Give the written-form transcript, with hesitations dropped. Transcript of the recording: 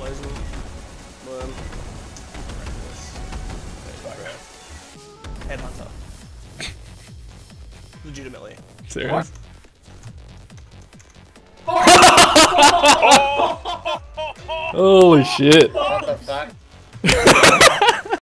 poison. But Headhunter. Legitimately. Serious? Holy shit. What the fuck?